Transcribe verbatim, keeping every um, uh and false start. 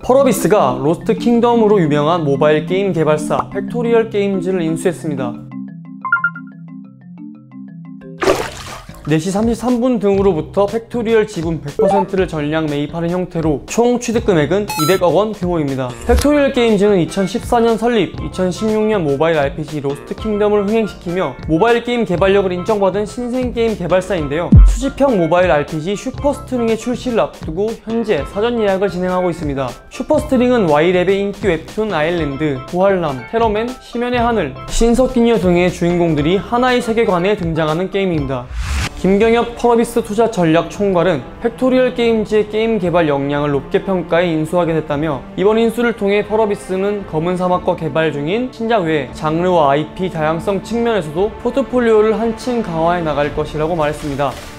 펄어비스가 로스트 킹덤으로 유명한 모바일 게임 개발사 팩토리얼 게임즈를 인수했습니다. 네 시 삼십삼 분 등으로부터 팩토리얼 지분 백 퍼센트를 전량 매입하는 형태로 총 취득 금액은 이백억 원 규모입니다. 팩토리얼 게임즈는 이천십사 년 설립, 이천십육 년 모바일 알피지 로스트 킹덤을 흥행시키며 모바일 게임 개발력을 인정받은 신생 게임 개발사인데요. 수집형 모바일 알피지 슈퍼스트링의 출시를 앞두고 현재 사전 예약을 진행하고 있습니다. 슈퍼스트링은 와이랩의 인기 웹툰 아일랜드, 부활남, 테러맨, 심연의 하늘, 신석기녀 등의 주인공들이 하나의 세계관에 등장하는 게임입니다. 김경엽 펄어비스 투자 전략 총괄은 팩토리얼 게임즈의 게임 개발 역량을 높게 평가해 인수하게 됐다며, 이번 인수를 통해 펄어비스는 검은 사막과 개발 중인 신작 외 장르와 아이피 다양성 측면에서도 포트폴리오를 한층 강화해 나갈 것이라고 말했습니다.